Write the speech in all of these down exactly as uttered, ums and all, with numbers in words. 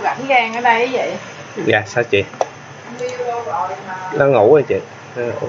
rảnh gan ở đây vậy? Dạ sao chị? Nó ngủ rồi chị, nó ngủ.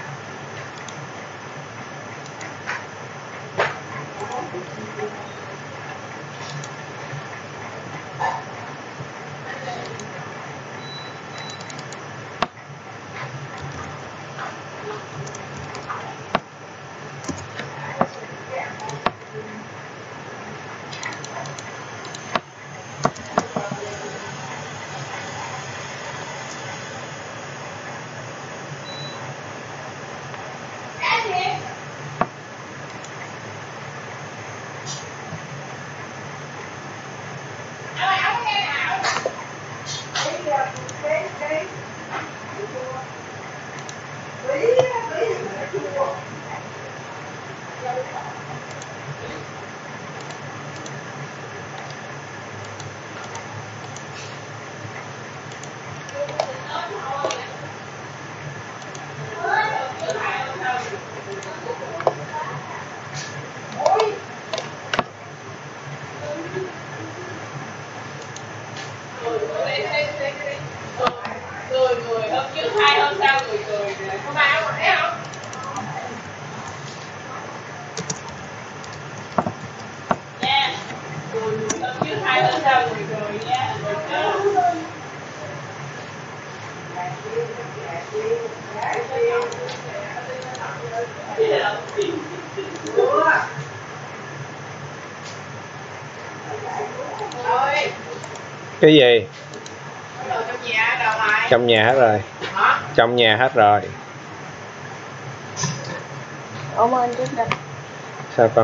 Cái gì? Trong nhà hết rồi. Trong nhà hết rồi. Ôm ơn trước đây. Sao con?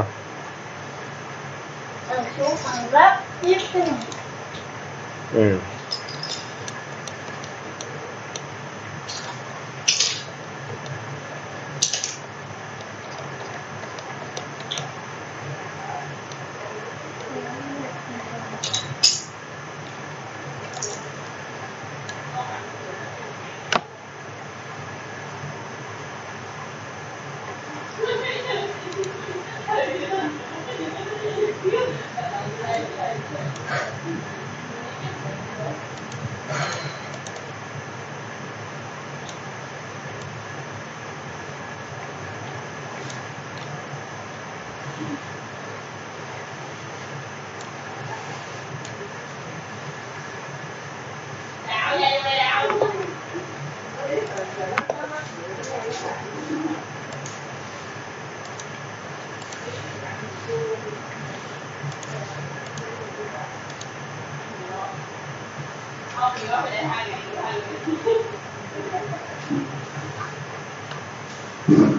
Ờ, xuống phần lớp tiếp cái này. Ừ. Thank you.